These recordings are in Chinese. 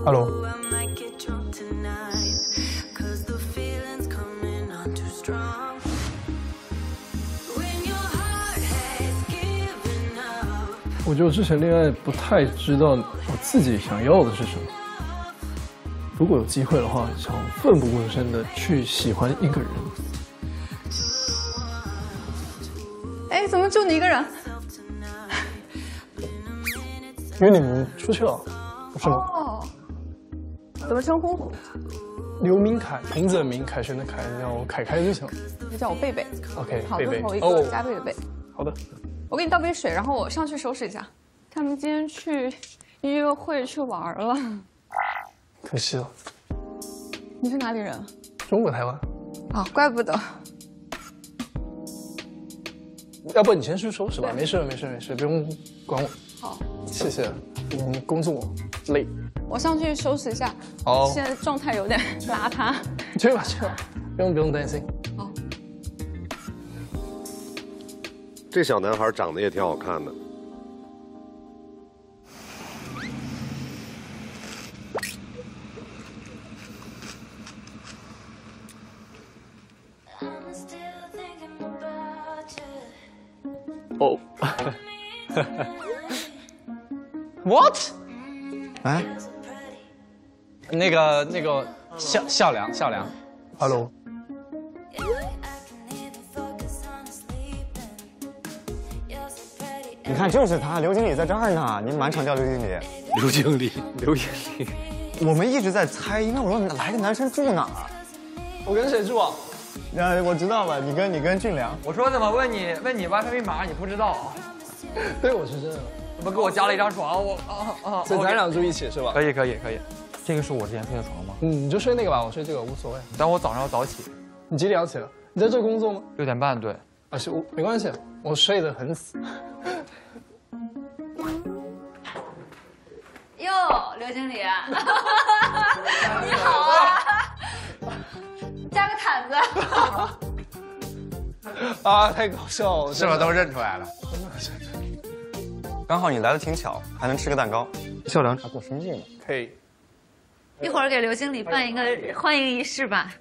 Hello。我觉得之前恋爱不太知道我自己想要的是什么。如果有机会的话，想奋不顾身的去喜欢一个人。 哎，怎么就你一个人？ 因为你们出去了，不是吗？ 哦。怎么称呼？ 刘明凯，名字的名，凯旋的凯，叫我凯凯就行了。 你叫我贝贝。 OK， 好， 贝贝。 头一个加倍的贝。 好的。 我给你倒杯水，然后我上去收拾一下。他们今天去约会去玩了。 可惜了。 你是哪里人？ 中国台湾。 啊，怪不得。 要不你先去收拾吧，没事，不用管我。 好， 谢谢。工作累。 我上去收拾一下。 好。 现在状态有点邋遢。 去吧，不用担心。 好。 这小男孩长得也挺好看的。 哦。What？ 哎，那个孝良。 Hello。 你看，就是他，刘经理在这儿呢。你满场叫刘经理。 刘经理。 我们一直在猜，因为我说来个男生住哪儿？ 我跟谁住啊？ 我知道了，你跟俊良。 我说怎么问你 WiFi 密码你不知道啊？ 对，我是真的。 怎么给我加了一张床？ 所以咱俩住一起是吧？ 可以。这个是我之前睡的床吗？ 你就睡那个吧，我睡这个无所谓。 但我早上要早起。 你几点要起了？你在这工作吗 ？6点半，对。 啊，是我没关系，我睡得很死。 哟，刘经理，你好啊！加个毯子。 啊，太搞笑了， 是吧？都认出来了。刚好你来的挺巧，还能吃个蛋糕。孝良他过生日呢， 可以。 一会儿给刘经理办一个欢迎仪式吧。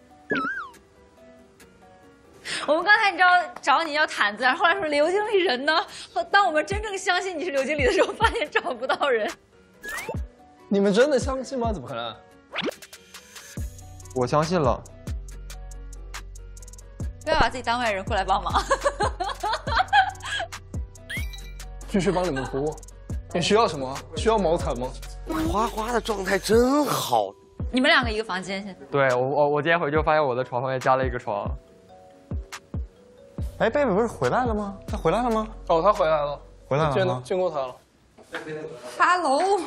我们刚才你知道找你要毯子，后来说刘经理人呢？当我们真正相信你是刘经理的时候，发现找不到人。 你们真的相信吗？怎么可能？ 我相信了。 不要把自己当外人过来帮忙。 继续帮你们服务。你需要什么？需要毛毯吗？ 花花的状态真好。 你们两个一个房间现在？ 对，我今天回去就发现我的床旁边加了一个床。 哎，贝贝不是回来了吗？他回来了吗？ 哦，他回来了。 回来了吗？ 见过他了。 Hello。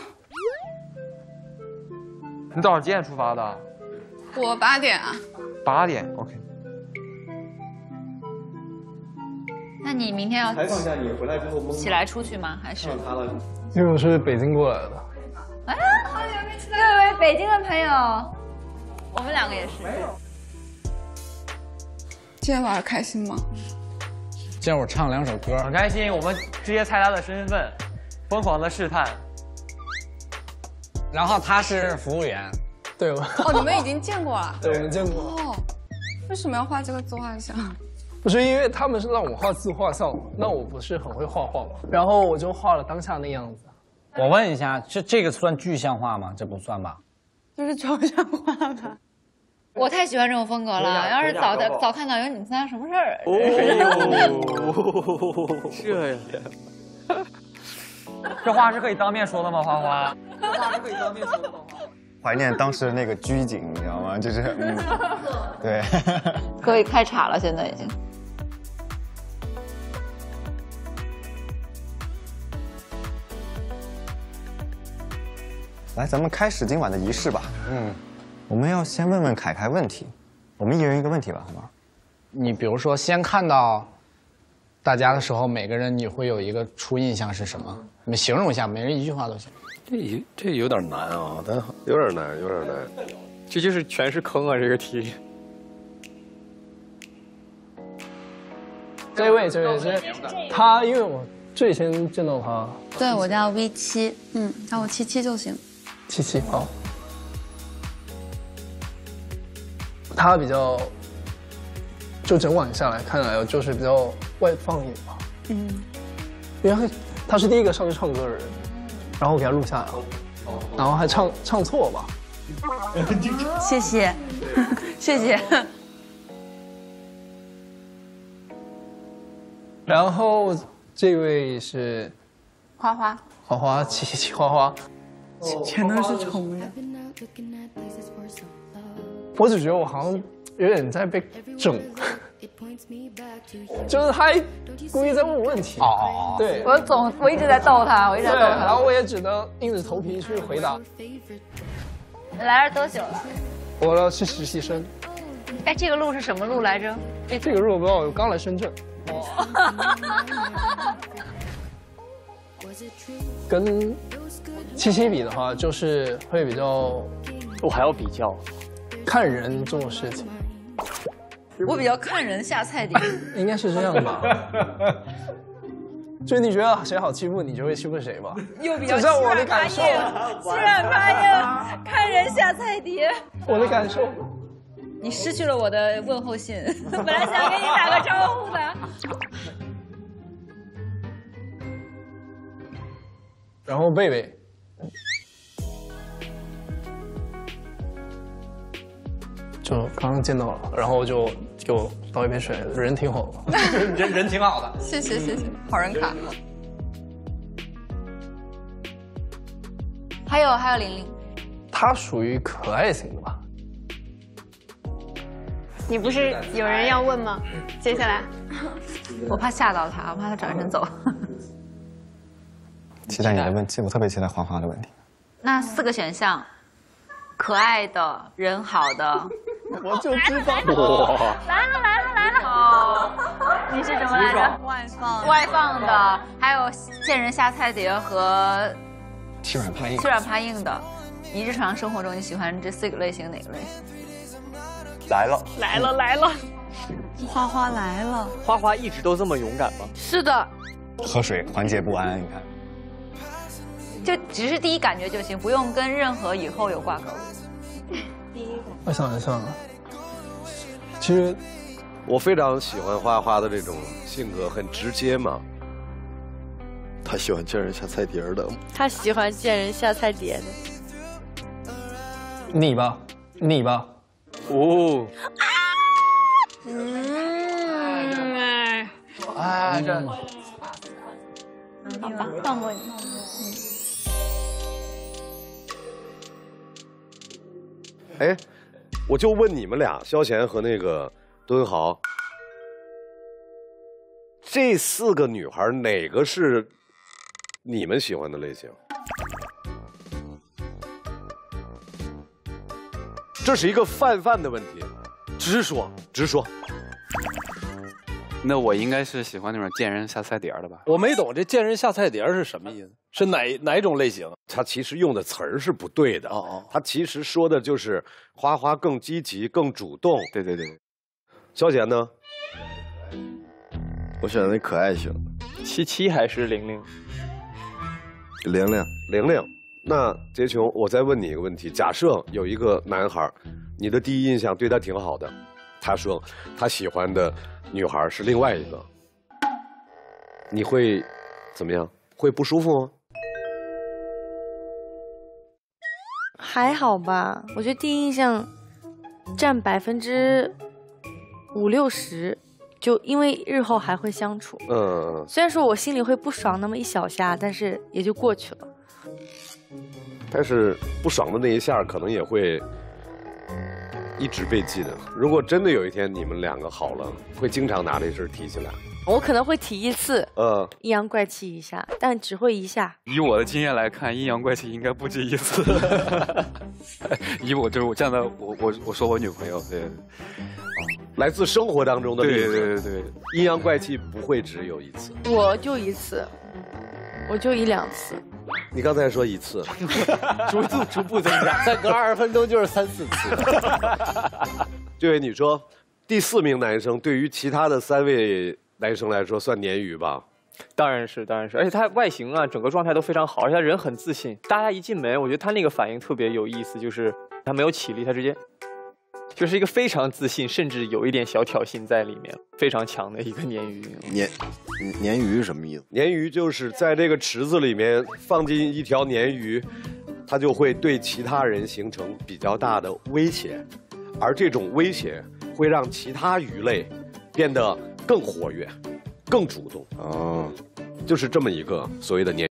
你早上几点出发的？ 我8点啊。 8点 ，OK。 那你明天要采访一下你回来之后起来出去吗？还是？ 因为我是北京过来的。 哎，好久没见各位北京的朋友，我们两个也是。 今天晚上开心吗？ 今天我唱了2首歌， 很开心。我们直接猜他的身份，疯狂的试探。 然后他是服务员， 对吧？ 哦，你们已经见过了。 对，我们见过。 哦，为什么要画这个自画像？ 不是因为他们是让我画自画像，那我不是很会画画嘛，然后我就画了当下那样子。 我问一下，这个算具象化吗？这不算吧？ 就是抽象画吧。 我太喜欢这种风格了，要是早看到有你们仨什么事儿？ 这呀，这话是可以当面说的吗？花花，这话是可以当面说的吗？ 怀念当时的那个拘谨，你知道吗？就是对。 可以开茶了，现在已经。 来，咱们开始今晚的仪式吧。我们要先问问凯凯问题，我们一人一个问题吧，好吗？ 你比如说，先看到大家的时候，每个人你会有一个初印象是什么？你们形容一下，每人一句话都行。 这有点难啊，但有点难。 这就是全是坑啊！这个题。 这位他，因为我最先见到他。 对，我叫 V7，叫我77就行。 77，好。 他比较，就整晚下来看来就是比较外放一点吧。因为他是第一个上去唱歌的人，然后我给他录下来了，然后还唱错吧。 谢谢，谢谢。 然后这位是花花， 花花，七花花， 全都是宠物。 我只觉得我好像有点在被整，就是他还故意在问我问题。 哦， 对， 我一直在逗他，我一直在逗他。 然后我也只能硬着头皮去回答。 来这多久了？ 我要去实习生。 哎，这个路是什么路来着？ 这个路我不知道，我刚来深圳。跟七比的话，就是会比较， 我还要比较， 看人做事情。 我比较看人下菜碟， 应该是这样吧。就你觉得谁好欺负，你就会欺负谁吧。 又比较这是我的感受。 欺软怕硬，看人下菜碟。 我的感受。 你失去了我的问候信，本来想跟你打个招呼的。 然后贝贝，就刚刚见到了，然后就给我倒一杯水，人挺好的， 人挺好的。 谢谢，好人卡。 还有玲玲， 他属于可爱型的吧？ 你不是有人要问吗？接下来， 我怕吓到他，我怕他转身走。 期待你的问题，我特别期待花花的问题。 那4个选项，可爱的、人好的， 我就知道。 来了！哦，你是什么来着？外放的，还有见人下菜碟和欺软怕硬。 欺软怕硬的。你日常生活中你喜欢这4个类型哪个类型？ 来了， 花花来了。 花花一直都这么勇敢吗？ 是的， 喝水缓解不安，你看。 就只是第一感觉就行，不用跟任何以后有挂钩。 我想一想，其实我非常喜欢花花的这种性格，很直接嘛。 他喜欢见人下菜碟的， 他喜欢见人下菜碟的。 你吧。 哦， 哎，这好吧，放过你。 哎，我就问你们俩，萧贤和那个敦豪，这4个女孩哪个是你们喜欢的类型？这是一个泛的问题，直说。 那我应该是喜欢那种见人下菜碟的吧？ 我没懂这见人下菜碟是什么意思？是哪种类型？ 他其实用的词儿是不对的。他其实说的就是花花更积极、更主动。 对。 萧贤呢？ 我选的那可爱型。 77还是玲玲？ 玲玲。那杰琼，我再问你一个问题：假设有一个男孩，你的第一印象对他挺好的，他说他喜欢的女孩是另外一个，你会怎么样？会不舒服吗？ 还好吧，我觉得第一印象占50%-60%，就因为日后还会相处。虽然说我心里会不爽那么一小下，但是也就过去了。 但是不爽的那一下，可能也会一直被记得。如果真的有一天你们2个好了，会经常拿这事提起来。 我可能会提一次，阴阳怪气一下，但只会一下。 以我的经验来看，阴阳怪气应该不止一次。以我就是我站在我说我女朋友，对， 来自生活当中的例子，对， 阴阳怪气不会只有一次。 我就1次，我就1-2次。 你刚才说1次， 逐步增加，再隔20分钟就是3-4次。 这位你说，第4名男生对于其他的3位男生来说算鲶鱼吧？ 当然是，而且他外形啊，整个状态都非常好，而且他人很自信。大家一进门，我觉得他那个反应特别有意思，就是他没有起立，他直接就是一个非常自信，甚至有一点小挑衅在里面，非常强的一个鲶鱼。 鲶鱼是什么意思？ 鲶鱼就是在这个池子里面放进一条鲶鱼，它就会对其他人形成比较大的威胁，而这种威胁会让其他鱼类变得更活跃、更主动。哦，就是这么一个所谓的鲶。